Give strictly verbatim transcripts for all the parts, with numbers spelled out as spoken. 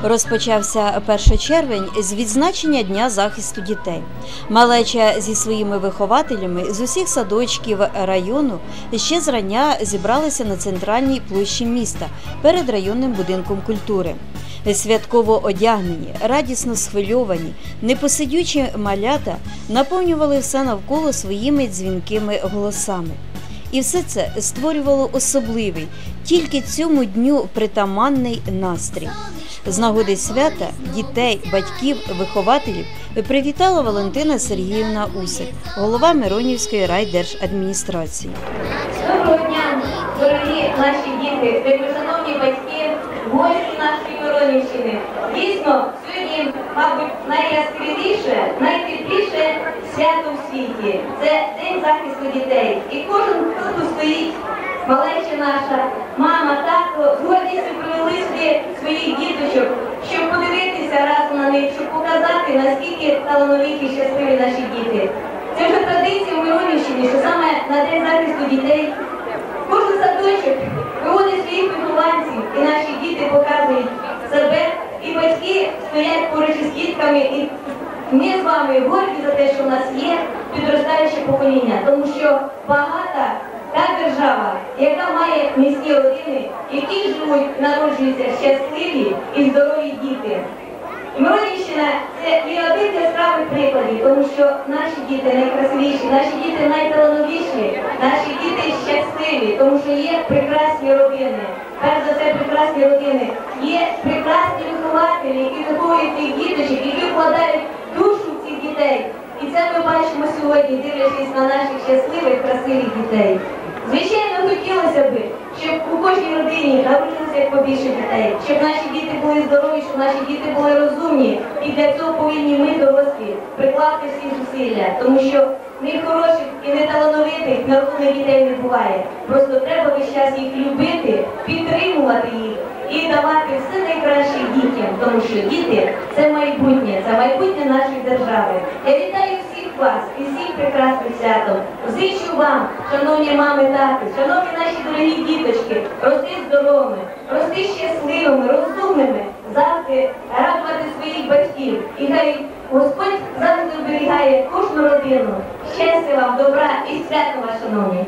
Розпочався перший червень з відзначення Дня захисту дітей. Малеча зі своїми вихователями з усіх садочків району ще зрання зібралися на центральній площі міста перед районним будинком культури. Святково одягнені, радісно схвильовані, непосидючі малята наповнювали все навколо своїми дзвінкими голосами. І все це створювало особливий, тільки цьому дню притаманний настрій. З нагоди свята дітей, батьків, вихователів привітала Валентина Сергіївна Усик, голова Миронівської райдержадміністрації. Доброго дня, дорогі наші діти, шановні батьки, гості нашої Миронівщини. Дійсно, сьогодні, мабуть, найяскравіше, найтепліше свято в світі. Це День захисту дітей. І кожен, хто тут стоїть, малеча наша, мама, тато, з гордістю привели сюди своїх діточок, щоб подивитися разом на них, щоб показати, наскільки талановиті і щасливі наші діти. Це вже традиція в Миронівщині, що саме на День захисту дітей кожен садочок виводить своїх вихованців, і наші діти показують себе, і батьки стоять поруч із дітками, і ми з вами горді за те, що в нас є підростаюче покоління, тому що багата та держава, яка має міцні родини, які живуть, народжуються щасливі і здорові діти. Миронівщина – це є один з яскравих прикладів, тому що наші діти найкрасивіші, наші діти найталановіші, наші діти щасливі, тому що є прекрасні родини. Перш за все прекрасні родини. Є прекрасні вихователі, які виховують цих діточок, які вкладають душу в цих дітей. І це ми бачимо сьогодні, дивлячись на наших щасливих, красивих дітей. Звичайно, хотілося б, щоб у кожній родині народилося як побільше дітей, щоб наші діти були здорові, щоб наші діти були розумні. І для цього повинні ми, дорослі, прикласти всі зусилля, тому що нехороших і неталановитих нерозумних дітей не буває. Просто треба весь час їх любити, підтримувати їх і давати все найкраще дітям, тому що діти – це майбутнє, це майбутнє нашої держави. Я вітаю всіх вас і всіх прекрасним святом. Зичу вам, шановні мами, тати, шановні наші дорогі діточки, рости здоровими, рости щасливими, розумними, завжди радувати своїх батьків. І хай Господь завжди оберігає кожну родину. Щастя вам, добра і свято вас, шановні.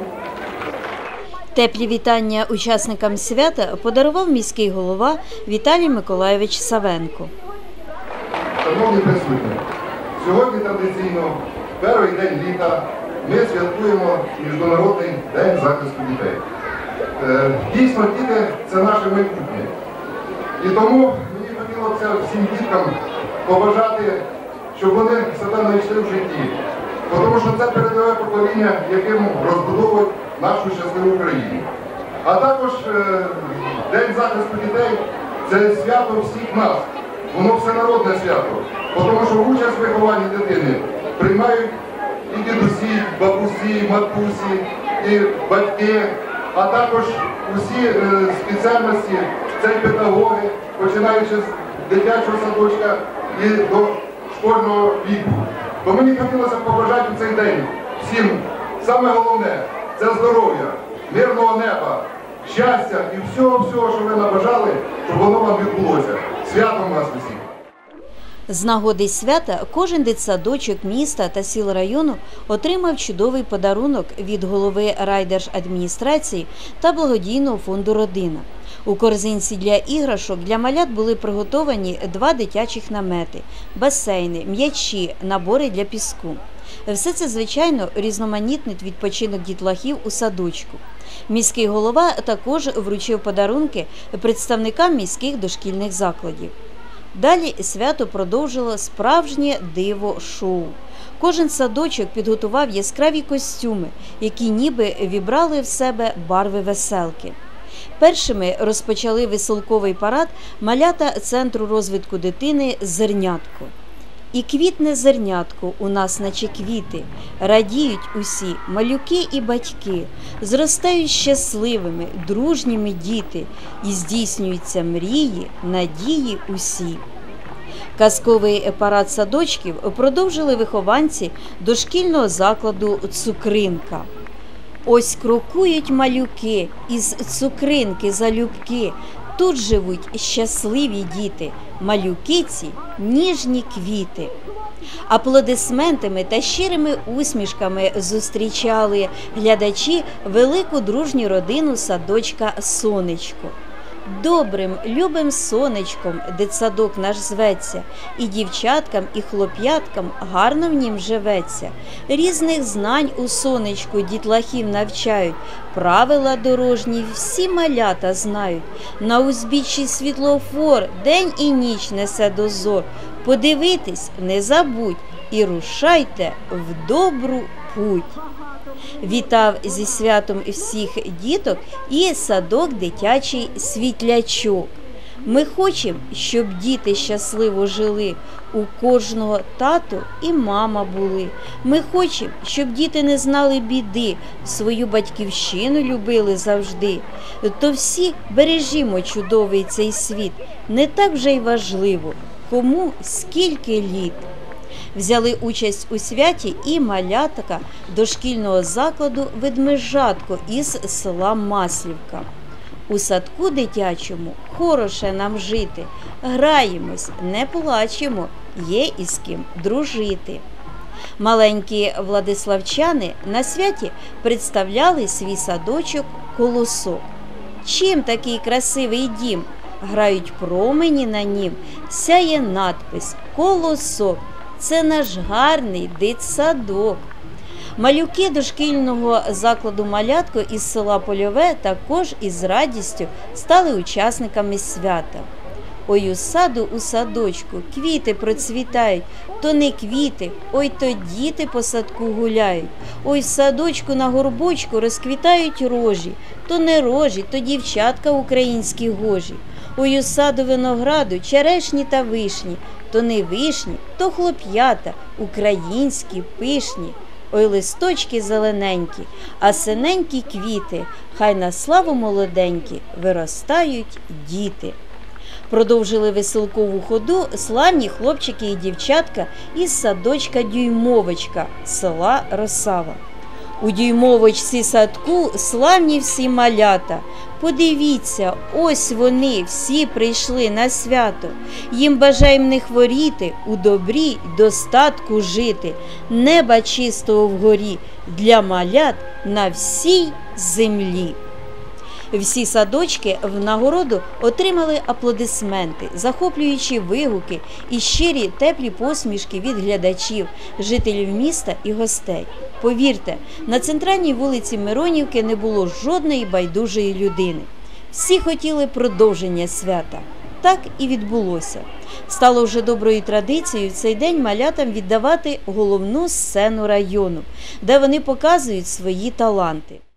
Теплі вітання учасникам свята подарував міський голова Віталій Миколайович Савенко. Шановні присутні, сьогодні традиційно, перший день літа, ми святкуємо Міжнародний день захисту дітей. Дійсно, діти – це наше майбутнє. І тому мені хотілося всім діткам побажати, щоб вони себе знайшли в житті. Тому що це передове покоління, яким розбудовують нашу щасливу країну. А також День захисту дітей – це свято всіх нас. Воно всенародне свято. Тому що участь в вихованні дитини приймають і дідусі, бабусі, матусі, і батьки, а також усі спеціальності, це педагоги, починаючи з дитячого садочка і до школьного віку. То мені хотілося побажати у цей день всім, саме головне, це здоров'я, мирного неба, щастя і всього-всього, що ви набажали, щоб воно вам відбулося. Святом вас усіх! З нагоди свята кожен дитсадочок міста та сіл району отримав чудовий подарунок від голови райдержадміністрації та благодійного фонду «Родина». У корзинці для іграшок для малят були приготовані два дитячих намети, басейни, м'ячі, набори для піску. Все це, звичайно, різноманітний відпочинок дітлахів у садочку. Міський голова також вручив подарунки представникам міських дошкільних закладів. Далі свято продовжило справжнє диво-шоу. Кожен садочок підготував яскраві костюми, які ніби вібрали в себе барви веселки. Першими розпочали веселковий парад малята Центру розвитку дитини «Зернятко». І квітне зернятко у нас, наче квіти, радіють усі, малюки і батьки, зростають щасливими, дружніми діти, і здійснюються мрії, надії усі. Казковий парад садочків продовжили вихованці дошкільного закладу «Цукринка». Ось крокують малюки із цукринки залюбки, Тут живуть щасливі діти, малюкиці, ніжні квіти. Аплодисментами та щирими усмішками зустрічали глядачі велику дружню родину садочка «Сонечко». Добрим, любим сонечком дитсадок наш зветься, і дівчаткам, і хлоп'яткам гарно в нім живеться. Різних знань у сонечку дітлахів навчають, правила дорожні всі малята знають. На узбіччі світлофор день і ніч несе дозор. Подивитись не забудь і рушайте в добру путь. Вітав зі святом всіх діток і садок дитячий «Світлячок». Ми хочемо, щоб діти щасливо жили, у кожного тато і мама були. Ми хочемо, щоб діти не знали біди, свою батьківщину любили завжди. То всі бережімо чудовий цей світ, не так вже й важливо, кому скільки літ. Взяли участь у святі і малятка дошкільного закладу «Ведмежатко» із села Маслівка. У садку дитячому хороше нам жити, граємось, не плачемо, є із ким дружити. Маленькі владиславчани на святі представляли свій садочок «Колосок». Чим такий красивий дім? Грають промені на нім, сяє надпис «Колосок». Це наш гарний дитсадок. Малюки дошкільного закладу «Малятко» із села Польове також із радістю стали учасниками свята. Ой, у саду, у садочку квіти процвітають, то не квіти, ой, то діти по садку гуляють. Ой, в садочку на горбочку розквітають рожі, то не рожі, то дівчатка українські гожі. Ой, у саду винограду черешні та вишні, то не вишні, то хлоп'ята, українські, пишні. Ой, листочки зелененькі, а синенькі квіти, хай на славу молоденькі виростають діти. Продовжили веселкову ходу славні хлопчики і дівчатка із садочка «Дюймовочка» села Росава. У дюймовочці садку славні всі малята. Подивіться, ось вони всі прийшли на свято. Їм бажаєм не хворіти, у добрі й достатку жити. Неба чистого вгорі для малят на всій землі. Всі садочки в нагороду отримали аплодисменти, захоплюючі вигуки і щирі теплі посмішки від глядачів, жителів міста і гостей. Повірте, на центральній вулиці Миронівки не було жодної байдужої людини. Всі хотіли продовження свята. Так і відбулося. Стало вже доброю традицією в цей день малятам віддавати головну сцену району, де вони показують свої таланти.